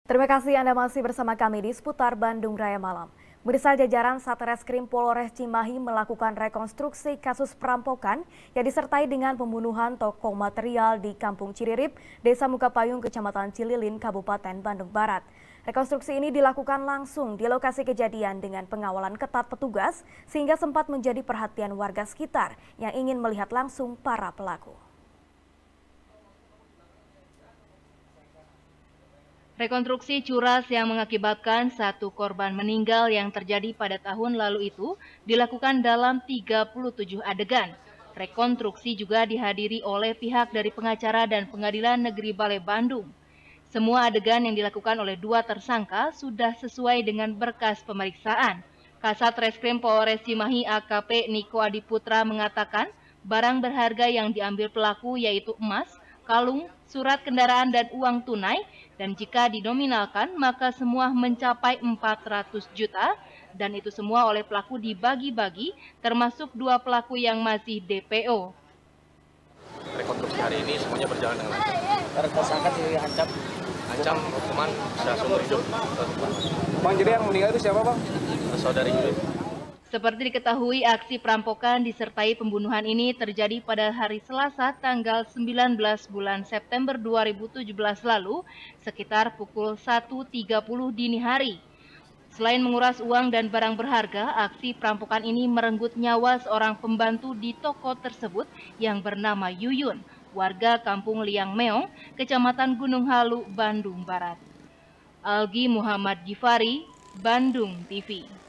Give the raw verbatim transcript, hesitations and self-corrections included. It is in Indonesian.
Terima kasih Anda masih bersama kami di Seputar Bandung Raya Malam. Pemirsa, jajaran Satreskrim Polres Cimahi melakukan rekonstruksi kasus perampokan yang disertai dengan pembunuhan toko material di Kampung Ciririp, Desa Mukapayung, Kecamatan Cililin, Kabupaten Bandung Barat. Rekonstruksi ini dilakukan langsung di lokasi kejadian dengan pengawalan ketat petugas sehingga sempat menjadi perhatian warga sekitar yang ingin melihat langsung para pelaku. Rekonstruksi curas yang mengakibatkan satu korban meninggal yang terjadi pada tahun lalu itu dilakukan dalam tiga puluh tujuh adegan. Rekonstruksi juga dihadiri oleh pihak dari pengacara dan Pengadilan Negeri Balai Bandung. Semua adegan yang dilakukan oleh dua tersangka sudah sesuai dengan berkas pemeriksaan. Kasat Reskrim Polres Cimahi A K P Niko Adiputra mengatakan barang berharga yang diambil pelaku yaitu emas, kalung, surat kendaraan dan uang tunai, dan jika dinominalkan maka semua mencapai empat ratus juta dan itu semua oleh pelaku dibagi-bagi termasuk dua pelaku yang masih D P O. Rekonstruksi hari ini semuanya berjalan dengan lancar. Para tersangka diancam Ancam hukuman seumur hidup. Bang, jadi yang meninggal itu siapa, Bang? Saudari Yuli. Seperti diketahui, aksi perampokan disertai pembunuhan ini terjadi pada hari Selasa tanggal sembilan belas bulan September dua ribu tujuh belas lalu sekitar pukul satu tiga puluh dini hari. Selain menguras uang dan barang berharga, aksi perampokan ini merenggut nyawa seorang pembantu di toko tersebut yang bernama Yuyun, warga Kampung Liang Meong, Kecamatan Gunung Halu, Bandung Barat. Algi Muhammad Gifari, Bandung T V.